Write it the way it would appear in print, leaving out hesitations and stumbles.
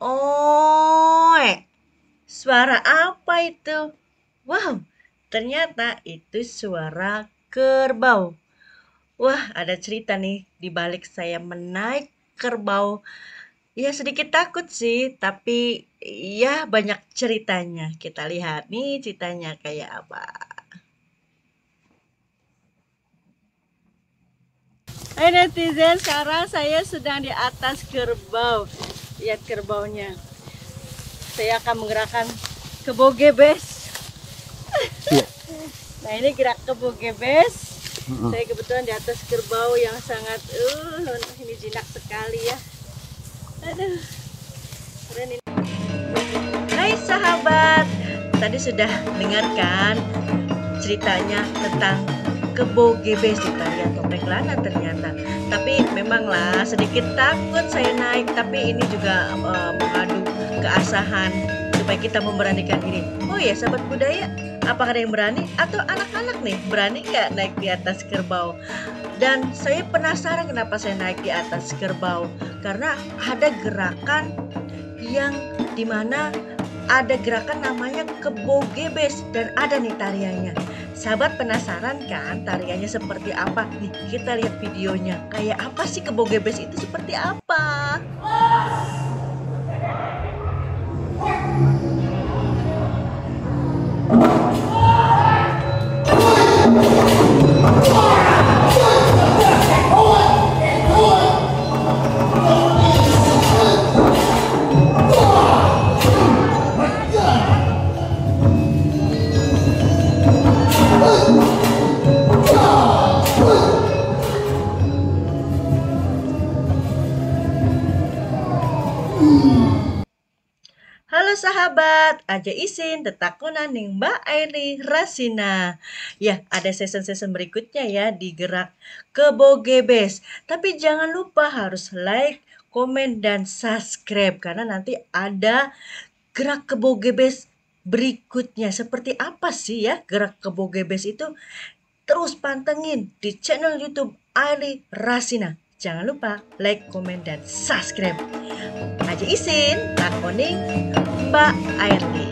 Oh, suara apa itu? Wow, ternyata itu suara kerbau. Wah, ada cerita nih di balik saya menaik kerbau. Ya sedikit takut sih, tapi ya banyak ceritanya. Kita lihat nih ceritanya kayak apa. Hai netizen, sekarang saya sedang di atas kerbau. Lihat kerbaunya. Saya akan menggerakkan kebogebes. Iya. Nah ini gerak kebogebes. Saya kebetulan di atas kerbau yang sangat ini jinak sekali ya. Aduh, keren ini. Hai sahabat, tadi sudah dengarkan ceritanya tentang kebo gebes di tarian topeng Lana ternyata. Tapi memanglah sedikit takut saya naik, tapi ini juga mengadu keasahan supaya kita memberanikan diri. Oh ya sahabat budaya, apakah ada yang berani atau anak-anak nih berani nggak naik di atas kerbau? Dan saya penasaran kenapa saya naik di atas kerbau, karena ada gerakan yang dimana ada gerakan namanya kebo gebes dan ada nih tariannya. Sahabat penasaran kan tariannya seperti apa? Nih kita lihat videonya. Kayak apa sih kebo gebes itu seperti apa? Halo sahabat, aja isin tetakonan ning Mbak Airi Rasina. Ya, ada season-season berikutnya ya di Gerak Kebo Gebes. Tapi jangan lupa harus like, komen, dan subscribe karena nanti ada Gerak Kebo Gebes berikutnya. Seperti apa sih ya Gerak Kebo Gebes itu? Terus pantengin di channel YouTube Airi Rasina. Jangan lupa like, komen, dan subscribe. Aja isin, takoning Mbak Airly.